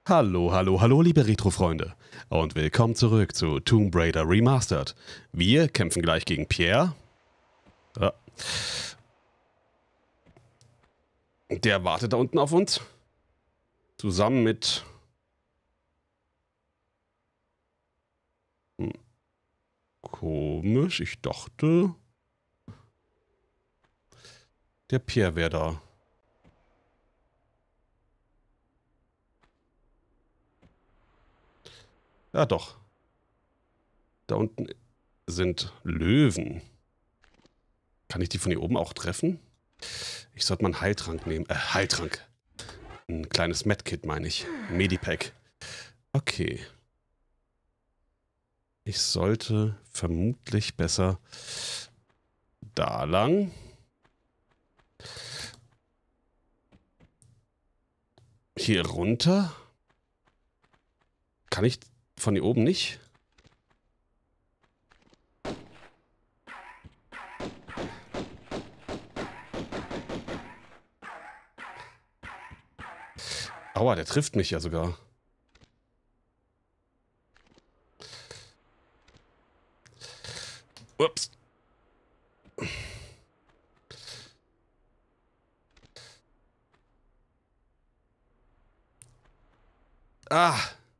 Hallo, hallo, hallo, liebe Retro-Freunde. Und willkommen zurück zu Tomb Raider Remastered. Wir kämpfen gleich gegen Pierre. Ja. Der wartet da unten auf uns. Zusammen mit... Komisch, ich dachte... Der Pierre wäre da. Ja, doch. Da unten sind Löwen. Kann ich die von hier oben auch treffen? Ich sollte mal einen Heiltrank nehmen. Heiltrank. Ein kleines Medkit, meine ich. Medipack. Okay. Ich sollte vermutlich besser da lang. Hier runter. Kann ich von hier oben nicht? Aua, der trifft mich ja sogar. Ups. Ah.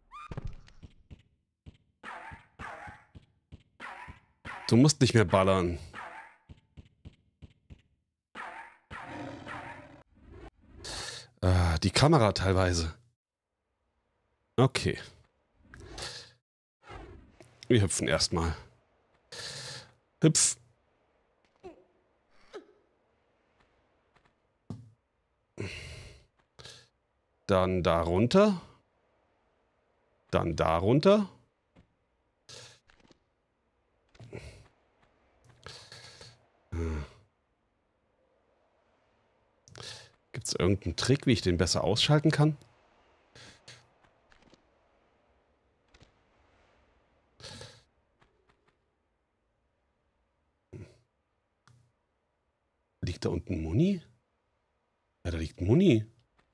Du musst nicht mehr ballern. Die Kamera teilweise. Okay. Wir hüpfen erstmal. Hüpf. Dann da runter. Dann da runter. Gibt es irgendeinen Trick, wie ich den besser ausschalten kann? Liegt da unten Muni? Ja, da liegt Muni.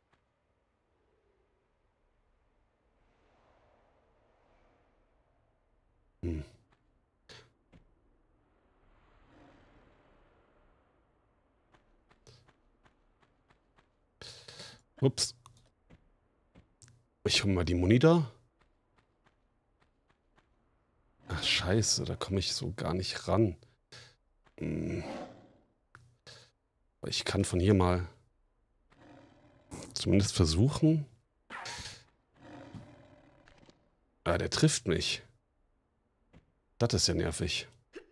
Ups. Ich hole mal die Muni da. Ach, scheiße, da komme ich so gar nicht ran. Ich kann von hier mal zumindest versuchen. Ah, der trifft mich. Das ist ja nervig.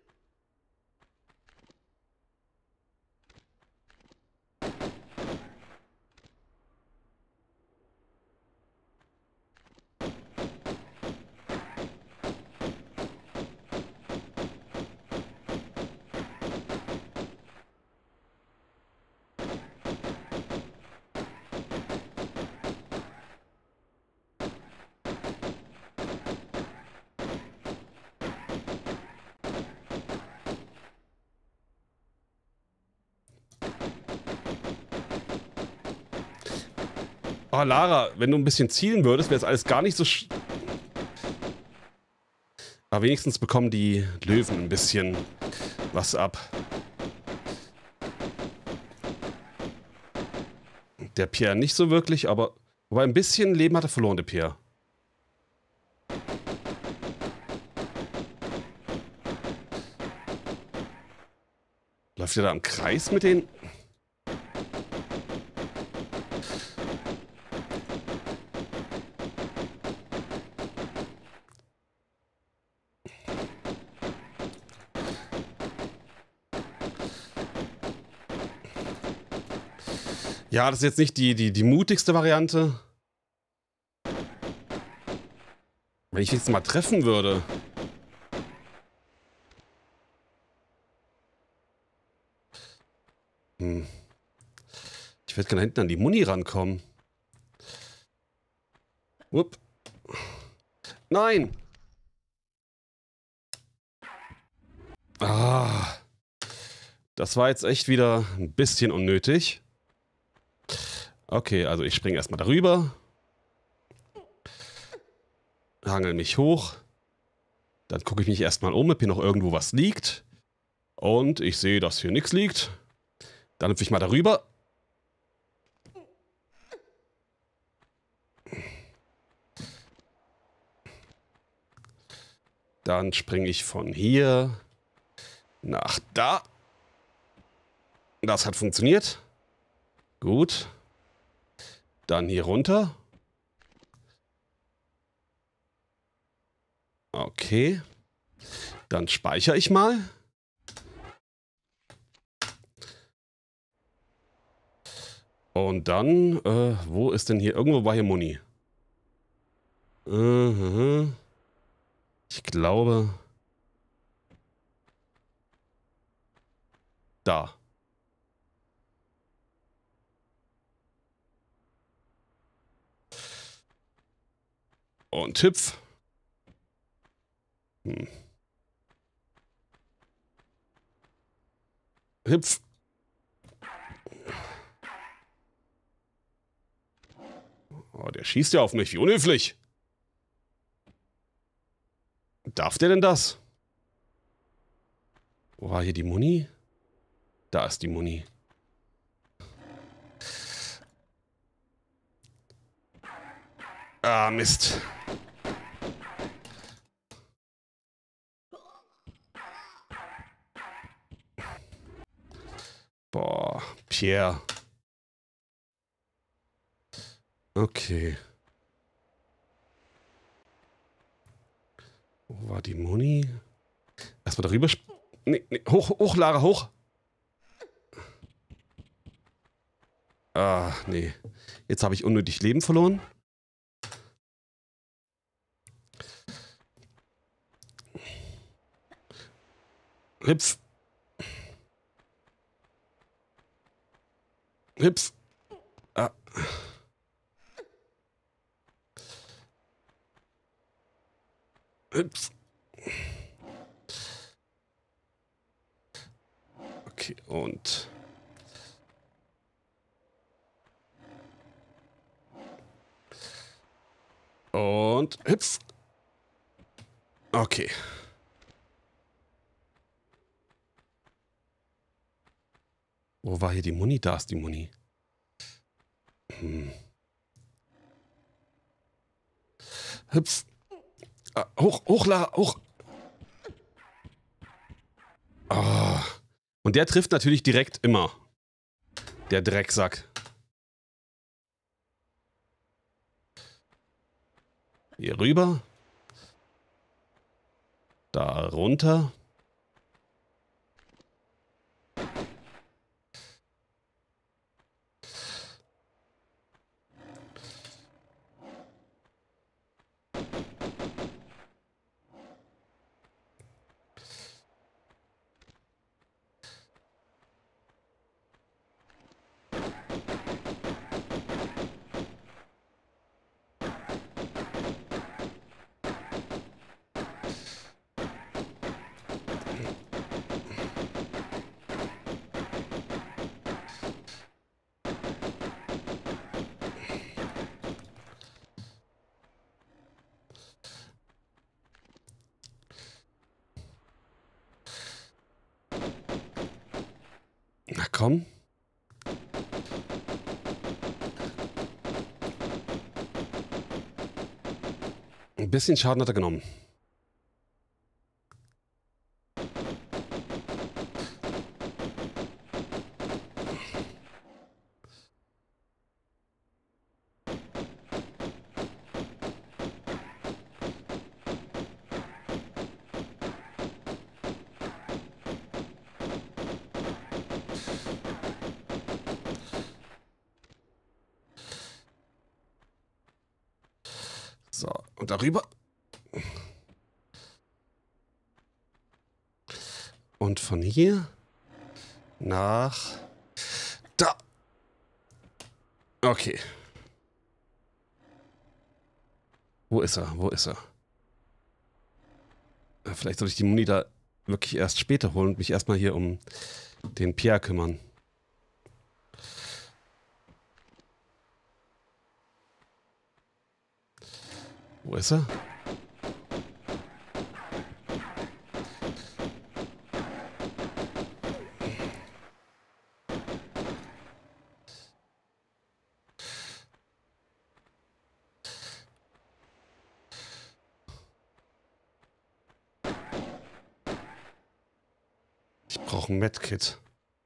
Oh, Lara, wenn du ein bisschen zielen würdest, wäre es alles gar nicht so... Aber wenigstens bekommen die Löwen ein bisschen was ab. Der Pierre nicht so wirklich, aber... Wobei ein bisschen Leben hat er verloren, der Pierre. Läuft der da im Kreis mit den... Ja, das ist jetzt nicht die mutigste Variante. Wenn ich jetzt mal treffen würde. Ich werde gerne hinten an die Muni rankommen. Upp. Nein! Ah. Das war jetzt echt wieder ein bisschen unnötig. Okay, also ich springe erstmal darüber. hangel mich hoch. Dann gucke ich mich erstmal um, ob hier noch irgendwo was liegt. Und ich sehe, dass hier nichts liegt. Dann hüpfe ich mal darüber. Dann springe ich von hier nach da. Das hat funktioniert. Gut. Dann hier runter. Okay. Dann speichere ich mal. Und dann, wo ist denn hier? Irgendwo war hier Muni. Ich glaube... Da. Und hüpf. Hüpf. Oh, der schießt ja auf mich. Wie unhöflich. Darf der denn das? Wo war hier die Muni? Da ist die Muni. Ah, Mist. Boah, Pierre. Okay. Wo war die Muni? Erstmal darüber. Nee, hoch, Lara, hoch. Ah, nee. Jetzt habe ich unnötig Leben verloren. Hüpf. Hüpf. Ah. Hüpf. Okay, und... Und hüpf. Okay. Wo war hier die Muni? Da ist die Muni. Hüpf. Ah, hoch, Lara, hoch. Oh. Und der trifft natürlich direkt immer. Der Drecksack. Hier rüber. Da runter. Na komm. Ein bisschen Schaden hat er genommen. So, und darüber. Und von hier nach da. Okay. Wo ist er? Wo ist er? Vielleicht soll ich die Muni da wirklich erst später holen und mich erstmal hier um den Pierre kümmern. Wo ist er? brauche ein Medkit.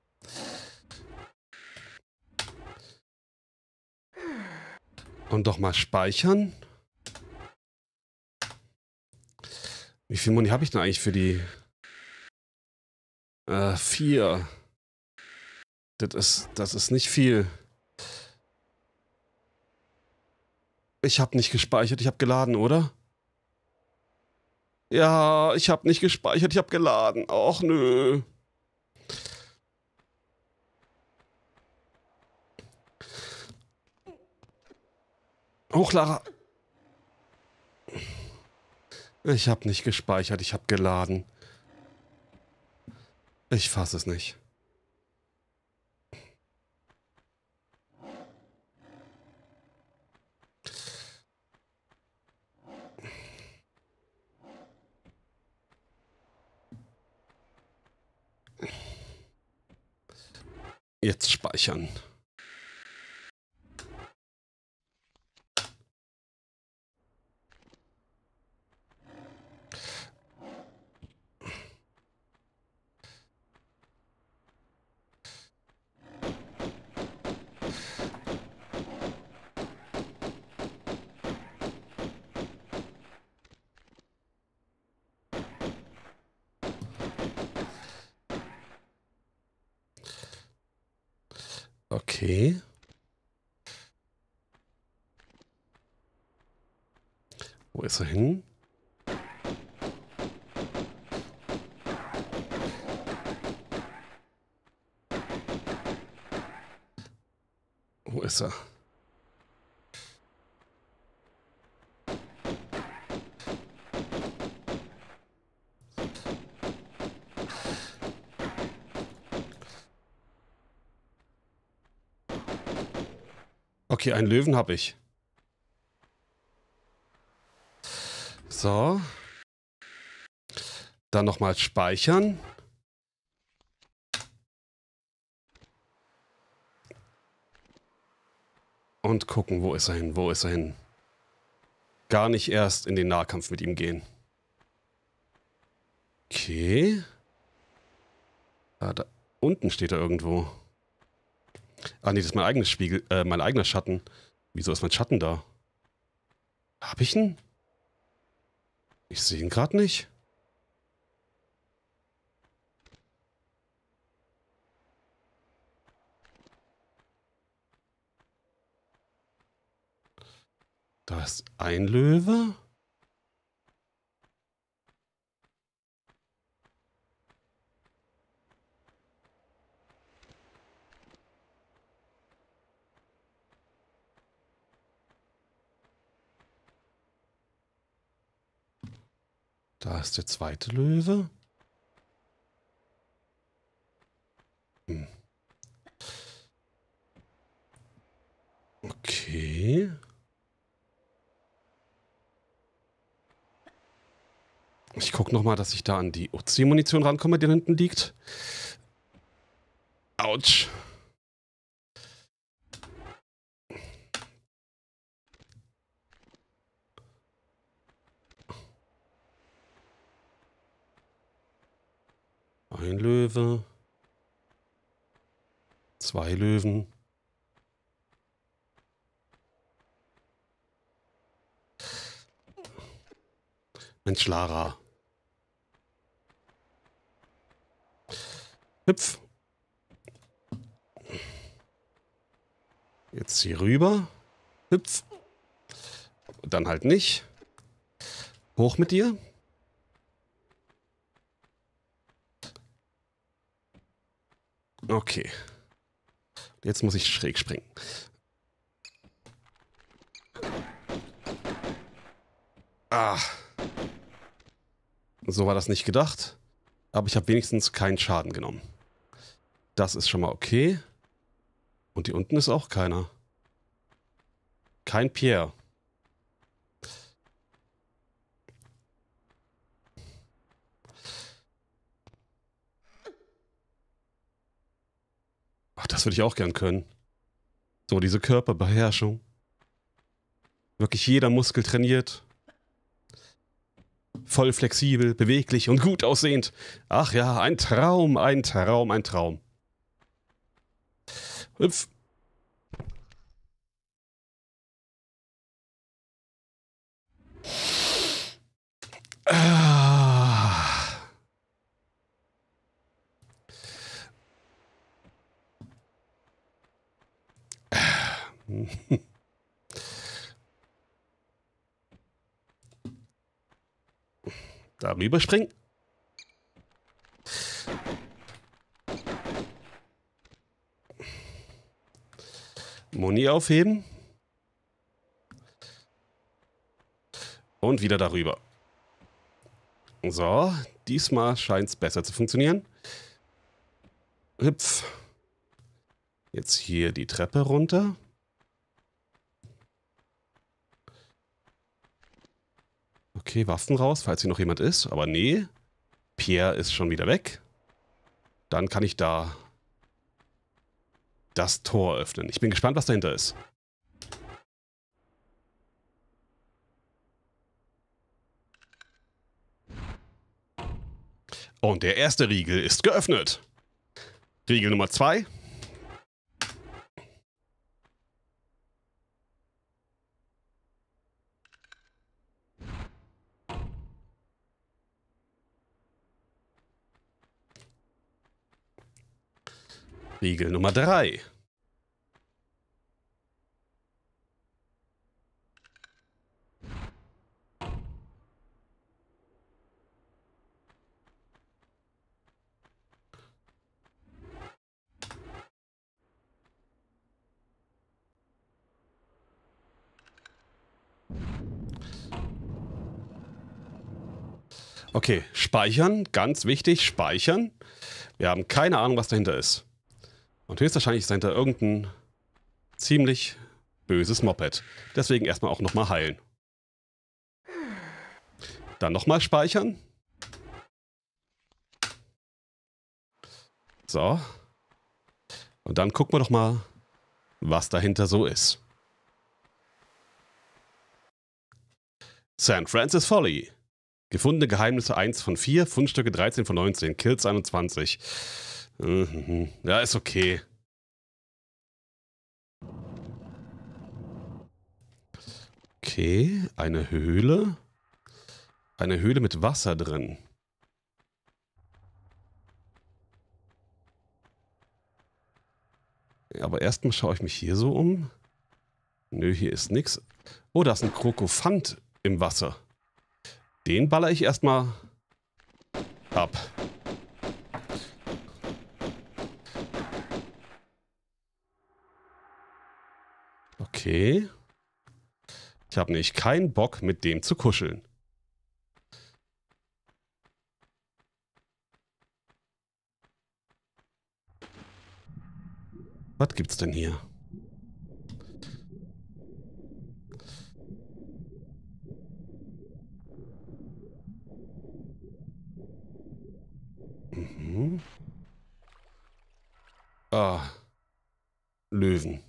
Und doch mal speichern. Wie viel Muni habe ich denn eigentlich für die? 4. Das ist nicht viel. Ich habe nicht gespeichert, ich habe geladen, oder? Ja, ich habe nicht gespeichert, ich habe geladen. Och, nö. Hoch, Lara. Ich habe nicht gespeichert, ich habe geladen. Ich fasse es nicht. Jetzt speichern. Okay. Wo ist er hin? Wo ist er? Okay, einen Löwen habe ich. So. Dann nochmal speichern. Und gucken, wo ist er hin, wo ist er hin. Gar nicht erst in den Nahkampf mit ihm gehen. Okay. Ah, da unten steht er irgendwo. Ah nee, das ist mein eigenes Spiegel, mein eigener Schatten. Wieso ist mein Schatten da? Hab ich ihn? Ich sehe ihn gerade nicht. Da ist ein Löwe. Da ist der zweite Löwe. Okay. Ich gucke nochmal, dass ich da an die Uzi-Munition rankomme, die da hinten liegt. Autsch. Ein Löwe. 2 Löwen. Mensch, Lara. Hüpf. Jetzt hier rüber. Hüpf. Dann halt nicht. Hoch mit dir. Okay. Jetzt muss ich schräg springen. Ah. So war das nicht gedacht. Aber ich habe wenigstens keinen Schaden genommen. Das ist schon mal okay. Und hier unten ist auch keiner. Kein Pierre. Ach, das würde ich auch gern können. So, diese Körperbeherrschung. Wirklich jeder Muskel trainiert. Voll flexibel, beweglich und gut aussehend. Ach ja, ein Traum, ein Traum, ein Traum. Hüpf. Darüber springen. Moni aufheben. Und wieder darüber. So, diesmal scheint es besser zu funktionieren. Hüpf. Jetzt hier die Treppe runter. Okay, Waffen raus, falls hier noch jemand ist. Aber nee, Pierre ist schon wieder weg. Dann kann ich da das Tor öffnen. Ich bin gespannt, was dahinter ist. Und der erste Riegel ist geöffnet. Riegel Nummer 2. Riegel Nummer 3. Okay, speichern, ganz wichtig, speichern. Wir haben keine Ahnung, was dahinter ist. Und höchstwahrscheinlich ist dahinter irgendein ziemlich böses Moped. Deswegen erstmal auch nochmal heilen. Dann nochmal speichern. So. Und dann gucken wir doch mal, was dahinter so ist. St. Francis Folly. Gefundene Geheimnisse 1 von 4, Fundstücke 13 von 19, Kills 21. Ja, ist okay. Okay, eine Höhle. Eine Höhle mit Wasser drin. Aber erstmal schaue ich mich hier so um. Nö, hier ist nichts. Oh, da ist ein Krokophant im Wasser. Den baller ich erstmal ab. Okay. Ich habe nämlich keinen Bock, mit dem zu kuscheln. Was gibt's denn hier? Ah, Löwen.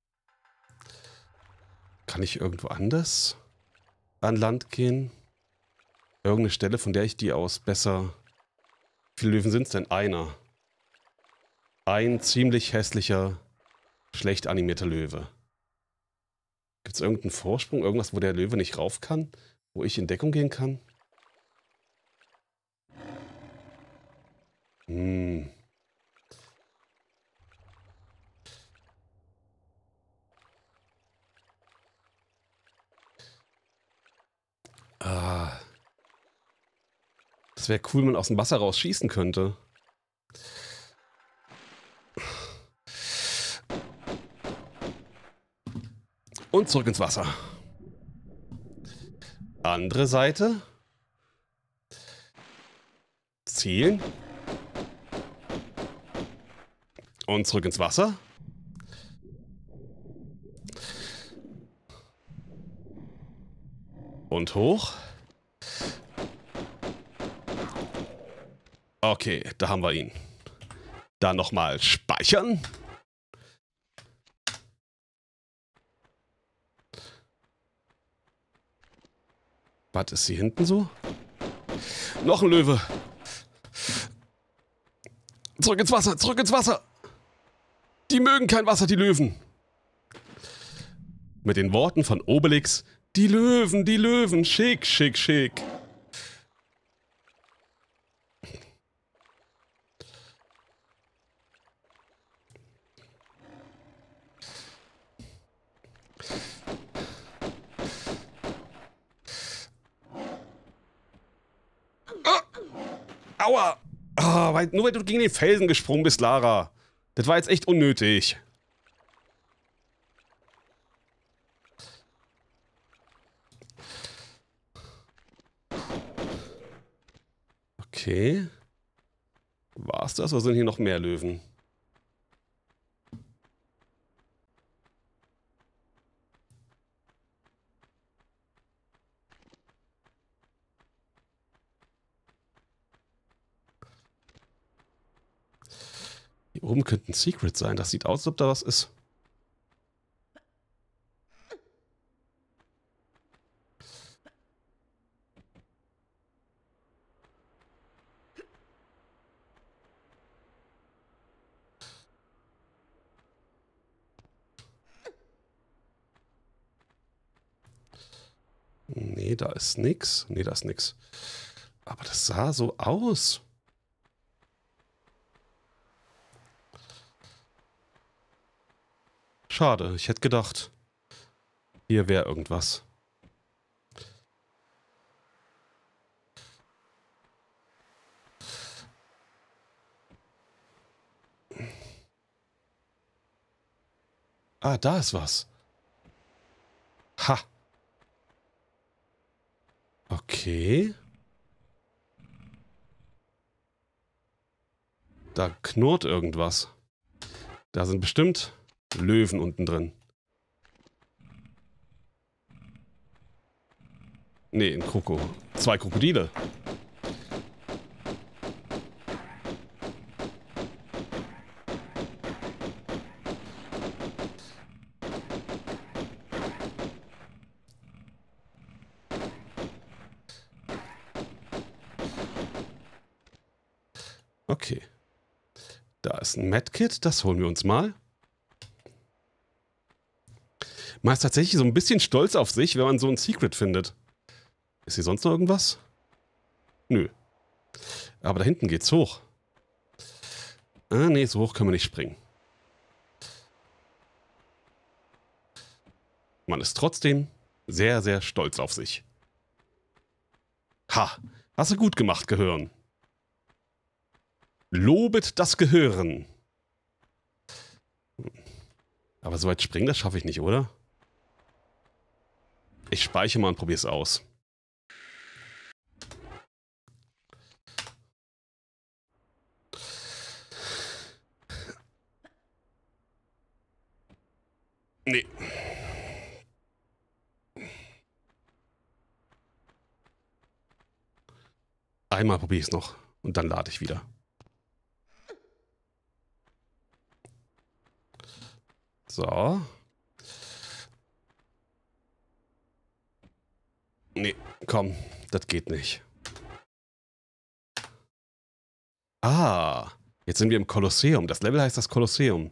Kann ich irgendwo anders an Land gehen? Irgendeine Stelle, von der ich die aus besser... Wie viele Löwen sind es denn? Einer. Ein ziemlich hässlicher, schlecht animierter Löwe. Gibt es irgendeinen Vorsprung? Irgendwas, wo der Löwe nicht rauf kann? Wo ich in Deckung gehen kann? Ah. Das wäre cool, wenn man aus dem Wasser raus schießen könnte. Und zurück ins Wasser. Andere Seite. Zielen. Und zurück ins Wasser. Und hoch. Okay, da haben wir ihn. Dann nochmal speichern. Was ist hier hinten so? Noch ein Löwe. Zurück ins Wasser, zurück ins Wasser. Die mögen kein Wasser, die Löwen. Mit den Worten von Obelix, die Löwen, schick, schick, schick. Aua! Oh, nur weil du gegen den Felsen gesprungen bist, Lara. Das war jetzt echt unnötig. Okay. War's das oder sind hier noch mehr Löwen? Hier oben könnte ein Secret sein. Das sieht aus, als ob da was ist. Nee, da ist nix. Nee, da ist nix. Aber das sah so aus. Schade, ich hätte gedacht, hier wäre irgendwas. Ah, da ist was. Ha. Okay. Da knurrt irgendwas. Da sind bestimmt Löwen unten drin. Nee, ein Kroko. 2 Krokodile. Okay. Da ist ein Medkit, das holen wir uns mal. Man ist tatsächlich so ein bisschen stolz auf sich, wenn man so ein Secret findet. Ist hier sonst noch irgendwas? Nö. Aber da hinten geht's hoch. Ah, nee, so hoch können wir nicht springen. Man ist trotzdem sehr, sehr stolz auf sich. Ha, hast du gut gemacht, Gehirn. Lobet das Gehirn. Aber so weit springen, das schaffe ich nicht, oder? Ich speichere mal und probiere es aus. Nee. Einmal probiere ich es noch und dann lade ich wieder. So. Nee, komm, das geht nicht. Ah, jetzt sind wir im Kolosseum. Das Level heißt das Kolosseum.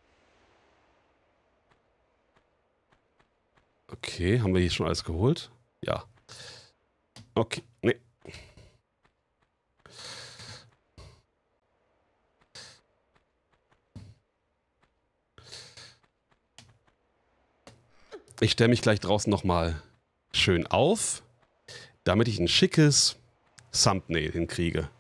Okay, haben wir hier schon alles geholt? Ja. Okay, nee. Ich stelle mich gleich draußen nochmal schön auf, damit ich ein schickes Thumbnail hinkriege.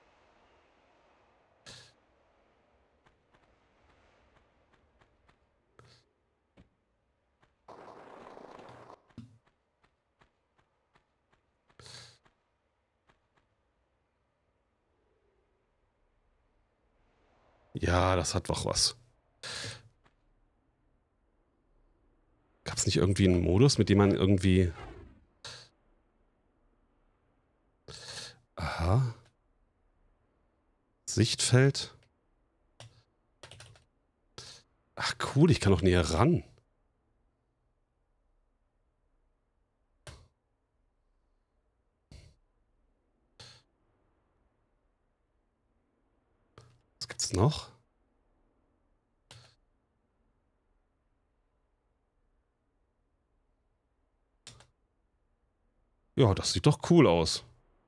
Ja, das hat doch was. Gab es nicht irgendwie einen Modus, mit dem man irgendwie... Aha. Sichtfeld. Ach cool, ich kann auch näher ran. Was gibt's noch? Ja, das sieht doch cool aus.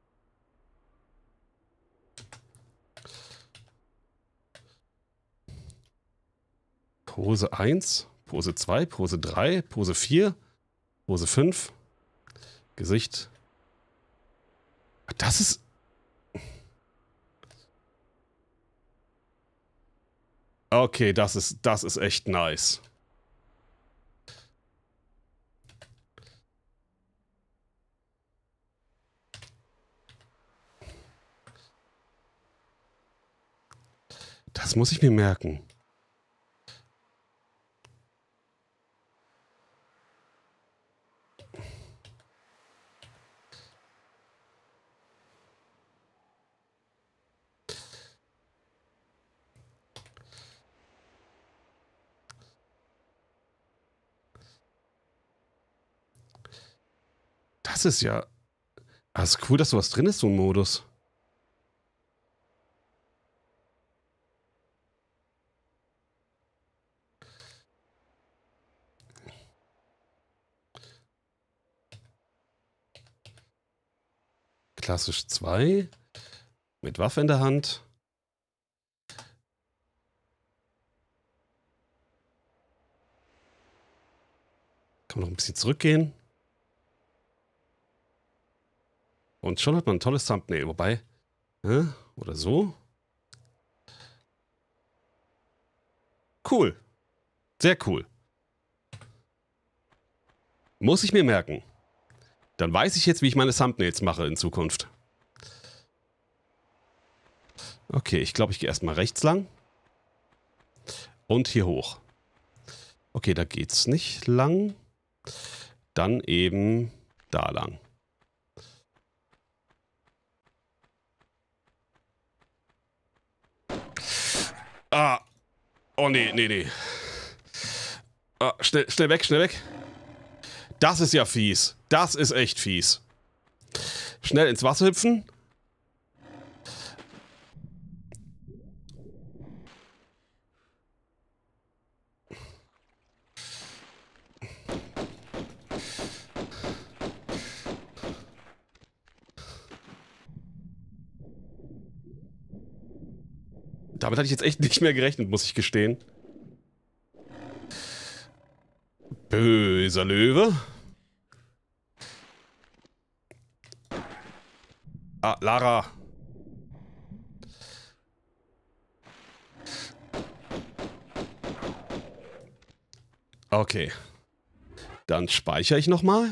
Pose 1, Pose 2, Pose 3, Pose 4, Pose 5. Gesicht. Das ist... Okay, das ist echt nice. Das muss ich mir merken. Das ist ja... Das ist cool, dass sowas drin ist, so ein Modus. Klassisch 2. Mit Waffe in der Hand. Kann man noch ein bisschen zurückgehen. Und schon hat man ein tolles Thumbnail. Wobei... Oder so. Cool. Sehr cool. Muss ich mir merken. Dann weiß ich jetzt, wie ich meine Thumbnails mache in Zukunft. Okay, ich glaube, ich gehe erstmal rechts lang. Und hier hoch. Okay, da geht's nicht lang. Dann eben da lang. Ah. Oh nee, nee, nee. Ah, schnell weg, schnell weg. Das ist ja fies. Das ist echt fies. Schnell ins Wasser hüpfen. Damit hatte ich jetzt echt nicht mehr gerechnet, muss ich gestehen. Böser Löwe. Ah, Lara. Okay. Dann speichere ich nochmal.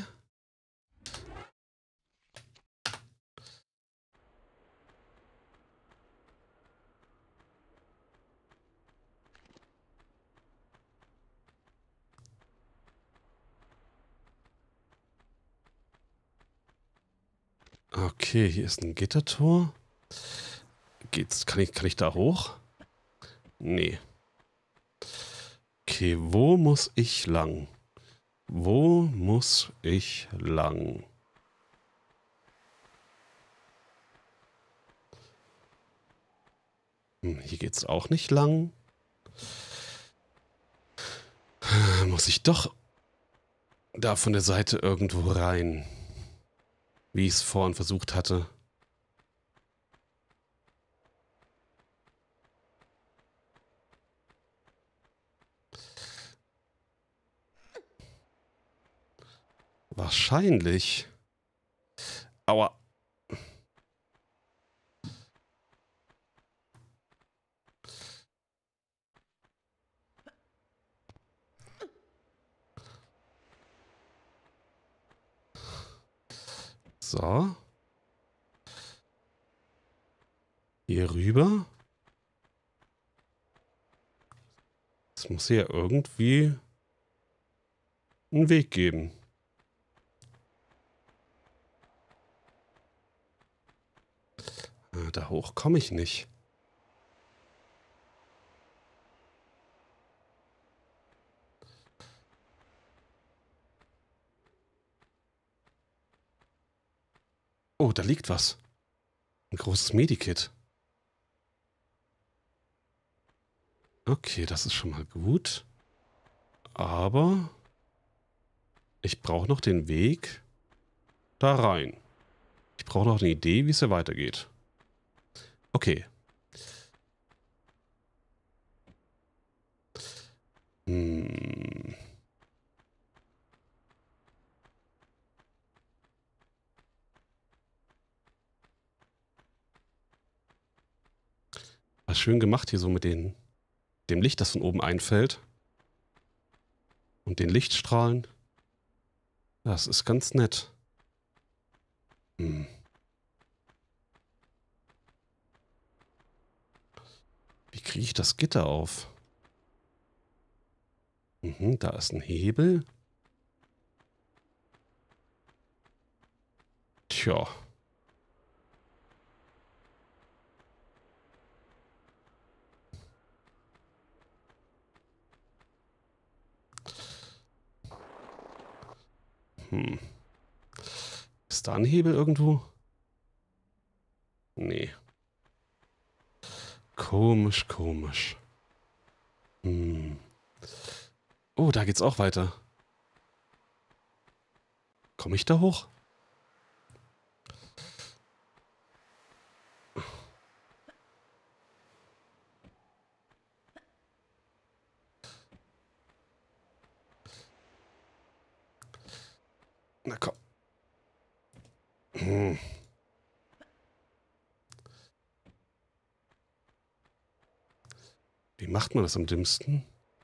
Okay, hier ist ein Gittertor. Kann ich da hoch? Nee. Okay, wo muss ich lang? Wo muss ich lang? Hier geht's auch nicht lang. Muss ich doch da von der Seite irgendwo rein? Wie ich es vorhin versucht hatte. Wahrscheinlich. Aua. So. Hier rüber. Es muss hier irgendwie einen Weg geben. Da hoch komme ich nicht. Oh, da liegt was. Ein großes Medikit. Okay, das ist schon mal gut. Aber ich brauche noch den Weg da rein. Ich brauche noch eine Idee, wie es hier weitergeht. Okay. Was schön gemacht hier so mit dem Licht, das von oben einfällt. Und den Lichtstrahlen. Das ist ganz nett. Wie kriege ich das Gitter auf? Da ist ein Hebel. Tja. Ist da ein Hebel irgendwo? Nee. Komisch, komisch. Oh, da geht's auch weiter. Komme ich da hoch? Na komm. Wie macht man das am dümmsten?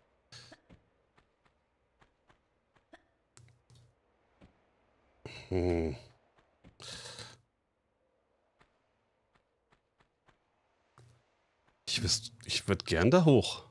Ich würde gern da hoch.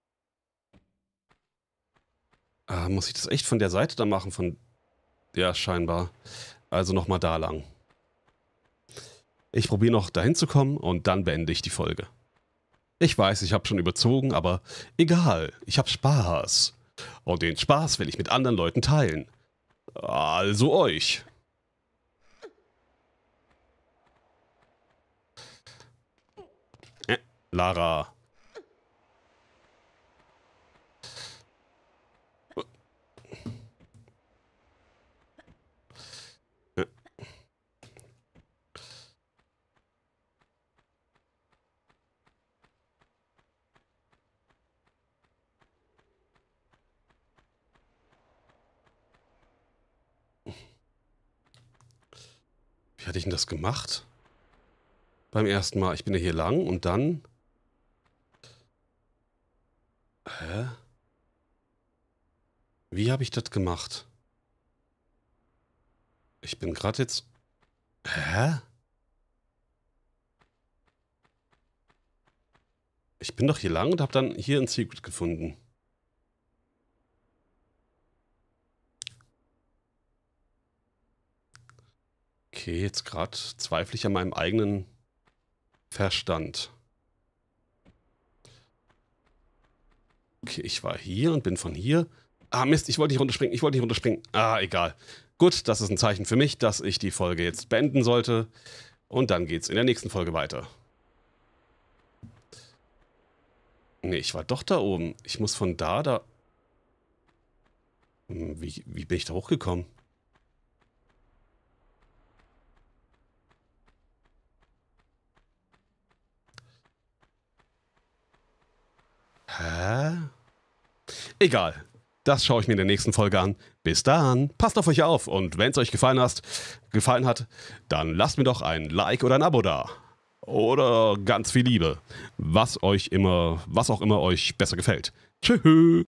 Muss ich das echt von der Seite da machen? Ja, scheinbar. Also nochmal da lang. Ich probiere noch dahin zu kommen und dann beende ich die Folge. Ich weiß, ich habe schon überzogen, aber egal, ich habe Spaß. Und den Spaß will ich mit anderen Leuten teilen. Also euch. Lara. Wie hatte ich denn das gemacht? Beim ersten Mal. Ich bin ja hier lang und dann... Hä? Wie habe ich das gemacht? Ich bin gerade jetzt... Hä? Ich bin doch hier lang und habe dann hier ein Secret gefunden. Okay, jetzt gerade zweifle ich an meinem eigenen Verstand. Okay, ich war hier und bin von hier. Ah, Mist, ich wollte nicht runterspringen. Ah, egal. Gut, das ist ein Zeichen für mich, dass ich die Folge jetzt beenden sollte. Und dann geht's in der nächsten Folge weiter. Nee, ich war doch da oben. Ich muss von da... Wie bin ich da hochgekommen? Hä? Egal. Das schaue ich mir in der nächsten Folge an. Bis dann. Passt auf euch auf. Und wenn es euch gefallen hat, dann lasst mir doch ein Like oder ein Abo da. Oder ganz viel Liebe. Was auch immer euch besser gefällt. Tschüss.